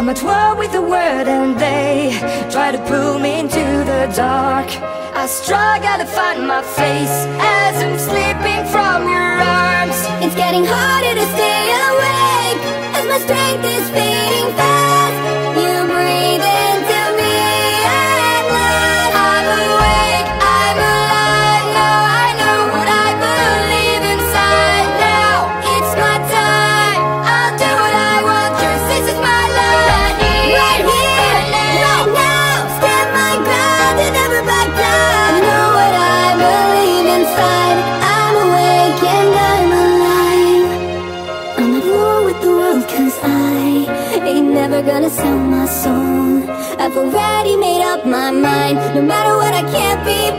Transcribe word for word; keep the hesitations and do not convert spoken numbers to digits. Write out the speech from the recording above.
at war with the world and they try to pull me into the dark. I struggle to find my face as I'm slipping from your arms. It's getting harder to stay awake as my strength is fading fast. You breathe into me at last. I'm awake, I'm alive, now I know what I believe inside. Now it's my time, I'll do what I want, 'cause this is my life. Right here, right, here, right now, stand my ground and never back down. I know what I believe inside. I'm awake and I'm alive. I'm at war with the world, 'cause I ain't never gonna sell my soul. I've already made up my mind. No matter what, I can't be